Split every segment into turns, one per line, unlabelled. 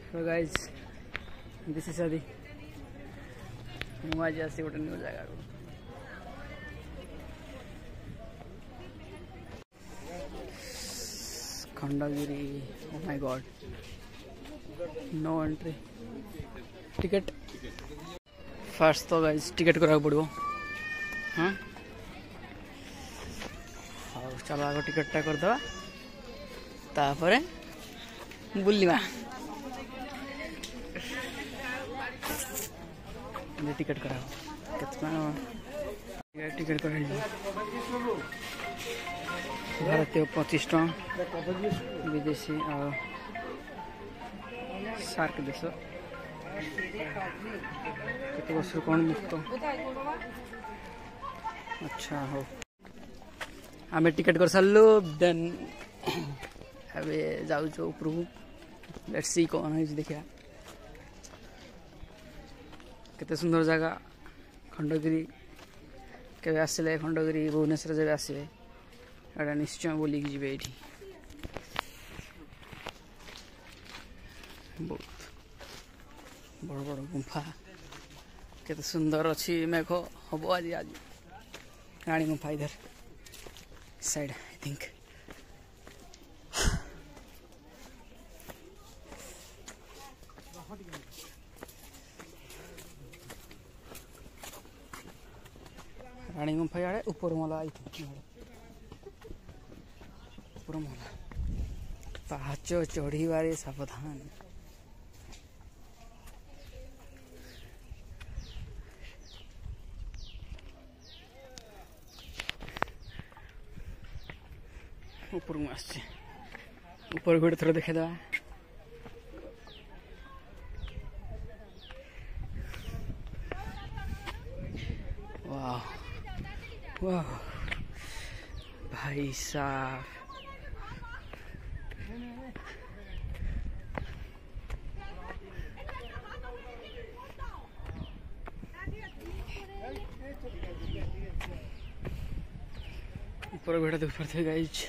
So guys, this is Adi. आज आसी गोटे न्यू जगह को Khandagiri. Oh my god, no entry. Ticket fast तो गाइज टिकट करा पड़ो. हाँ हाँ चलो आग टिकटा करदे तापर बुलवा. टिकट करा टिकट कर भारतीय 25 टଙ୍କା, विदेशी और सार्क देश केते वर्ष कौन मुक्त. अच्छा हो आम टिकट कर सारू. देन जाऊँ उपरू. लेट्स सी कौन है देखा. केते सुंदर जगह खंडगिरी. के आसिले खंडगिरी भुवनेश्वर जब आसवे एटा निश्चय बोलिक जी. ये बहुत बड़ बड़ गुंफा केते सुंदर अच्छी. मेघ हम आज आज रानी गुंफा इधर साइड आई थिंक. रानी गुंफा याडे ऊपर मला आई ऊपर मला पाहाच चढ़ीबारे सावधान. ऊपर आसचे ऊपर गोटे थोड़ा देखा. वाह वाह भाई साहब. ऊपर बैठा देख पाते गाइज.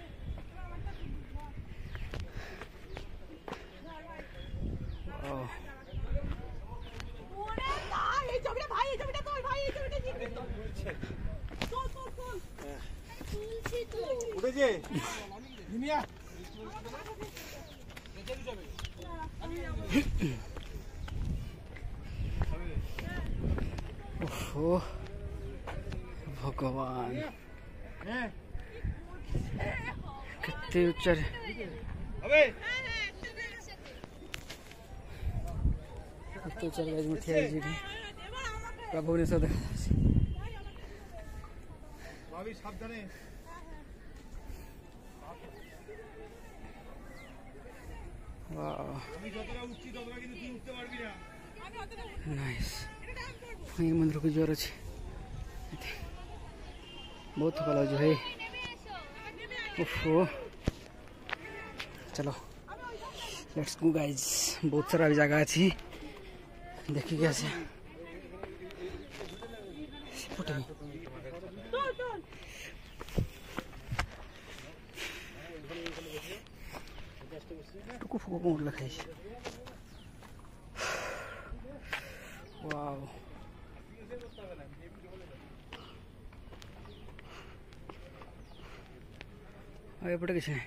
ओहो भगवान कितने उच्चर गाइज में ठिया जी प्रभु ने सब देखा. नाइस. ये मंदिर को जोर अच्छे बहुत थका लगे है. ओहो चलो लेट्स गो गाइज. बहुत सारा जगह अच्छी देखिए कैसे टुकु फुकु कौन लखाई. वाव आगे पड़े किसी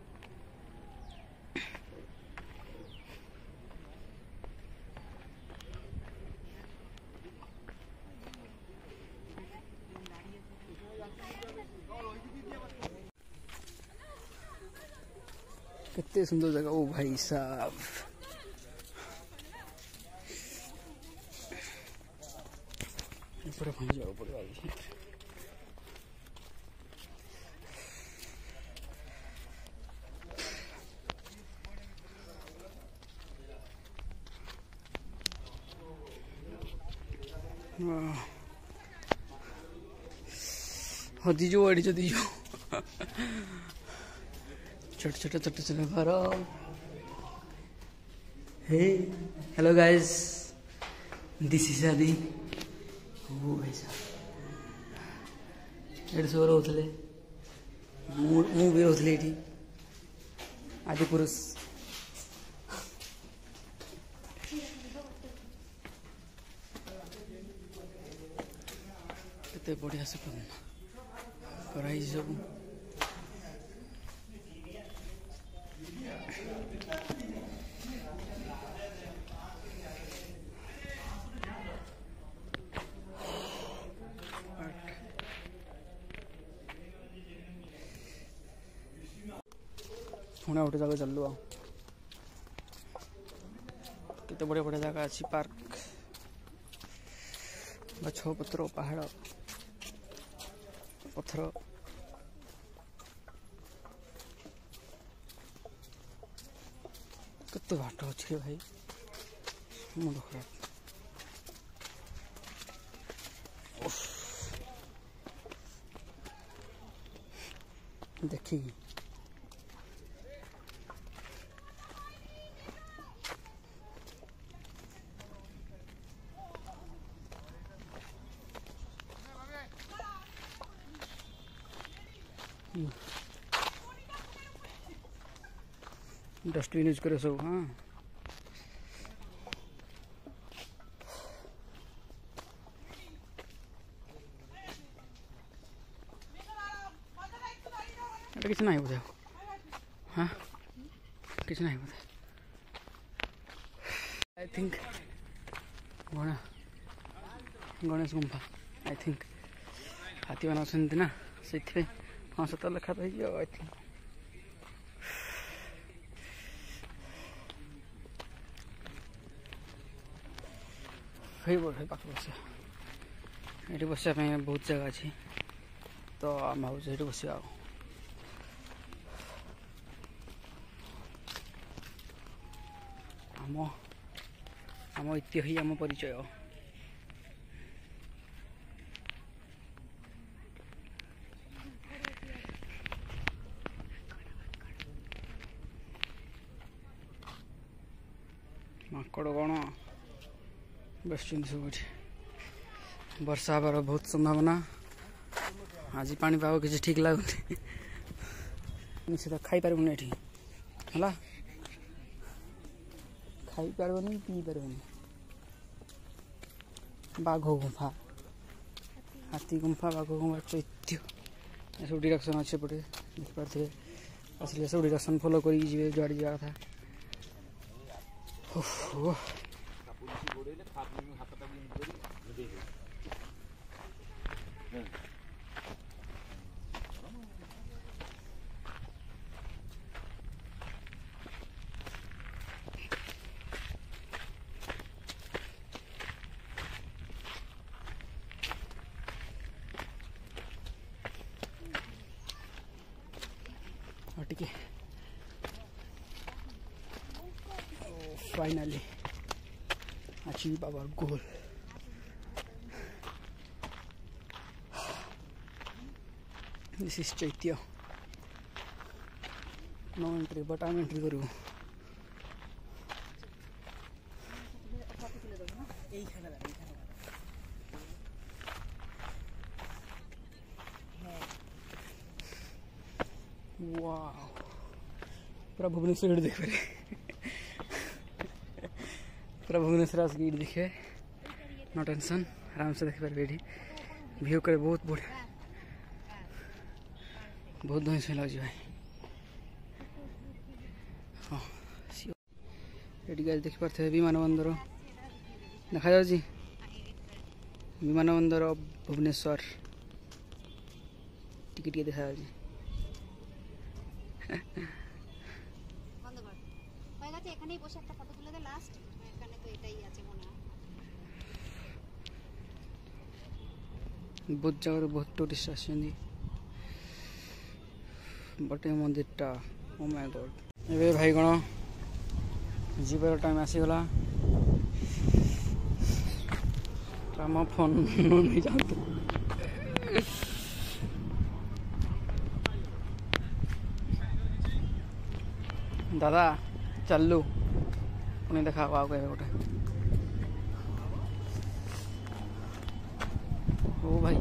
कितने सुंदर जगह. ओ भाई साहब ऊपर पहुंच जाओ. ऊपर हाँ दीजो अड़ी जो दीजो छोटे छोटे छोटे छोटे घर. Hey hello guys, this is Adi. ओ भाई साहब एट सब रोले भी रोली ये आदि पुरुष. केते बढ़िया से कराई सब पुणे गोटे जगह चलू केते बढ़िया बढ़िया जगह अच्छी पार्क गछ पत्र पहाड़ पत्थर केते बाट अच्छे भाई मुंड खराब देखी डस्टबिन यूज करे सब। हाँ किसी ना बोधे। हाँ किसी ना बोधे आई थिंक गणेश गुंफा आई थिंक हाथी मान अच्छे ना से हाँ सत लेखा तो आई थिंक पाख बस ये बसा बहुत जगह अच्छी तो आम भाव ये बस आम ऐतिह्य ही आम परिचय माकड़ कौन बस सब वर्षा हबार बहुत संभावना आज पानीपाग किसी ठीक लगुनि सीधा खाई पारबुनि एठी हला खाई पारबुनि पी पारबुनि बाघ गुंफा हाथी गुंफा बाघ गुंफा चैत्य सब डायरेक्शन अच्छे पटे देख पारे असले सब डायरेक्शन फॉलो कर जुआड़ जा था टिके finally achieve our goal. This is Chaitya. No entry, but I'm entry करूँ. Wow. पूरा भुवनेश्वर देख रहे. पूरा भुवनेश्वर गेट देखे नो टेंशन आराम से देख पारे व्यू करे बहुत बढ़िया बहुत धनी से लगे भाई हाँ ये गाड़ी देख पारे विमान बंदर देखा जाऊँ विमान बंदर भुवनेश्वर टिके टिके देखा जाऊँ बहुत जगह बहुत टूरिस्ट आसछन्ति बटे मंदिरटा ओ माय गॉड एबे भाई गण जीवर टाइम आसीगला राम फोन नहीं जातु दादा चलू पुणी देखा गोटे ओ भाई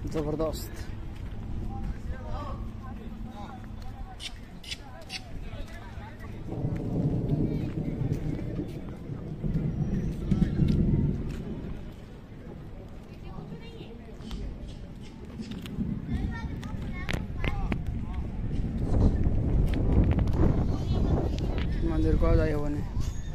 जबरदस्त ଭିତରକୁ ଆଉ ଯାଇ ହେବନି।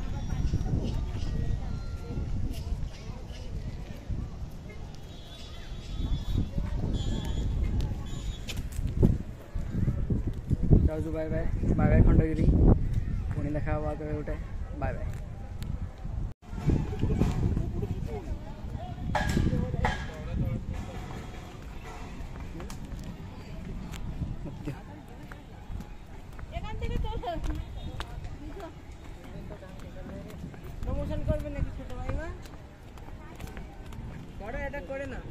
जाऊँ bye bye bye bye Khandagiri पुणी देखा हवा केवे गोटे बाय बाय।
প্রমোশন করবে নাকি ছোট ভাই মা বড় এটা করে না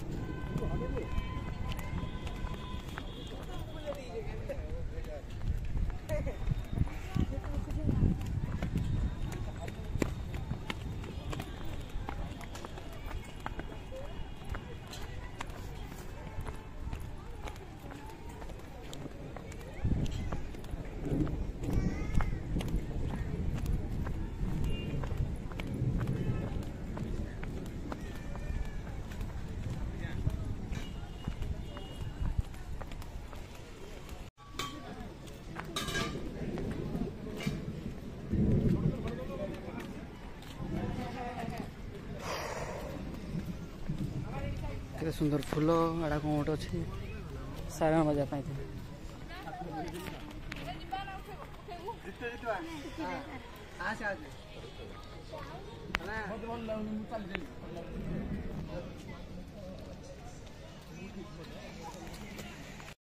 केते सुंदर फूल एडा कौन गोटे अच्छे सारण बजा पाई
आसे